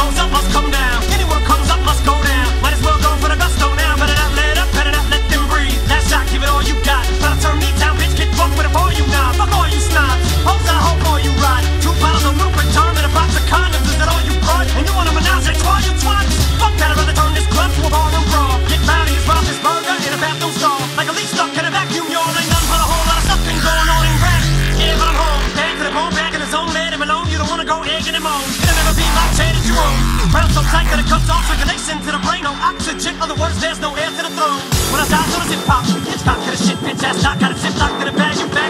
goes up must come down. Anyone comes up must go down. Might as well go for the gusto now. Better not let up, better not let them breathe. Last shot, give it all you got. Better turn me down, bitch, get drunk with it for you now. Fuck all you snobs, hoes I hope all you ride. 2 bottles of lubricant term and a box of condoms. Is that all you brought? And you wanna menage a trois, you twat? Fuck that, I'd rather turn this club to a barroom brawl. Get rowdy as Rob this burger in a bathroom stall. Like a leaf stuck in a vacuum, y'all. Ain't nothing but a whole lot of stuff been going on in rap. Yeah, but I'm home, back to the bone, back in the zone. Let him alone, you don't wanna go egging him on. It'll never be my chair that you own. Round so tight that it cuts off circulation to the brain. No oxygen, other words, there's no air to the throne. When I die, so does it pop. It's cock to the shit, bitch ass, knock out a zip lock to the bag, you back.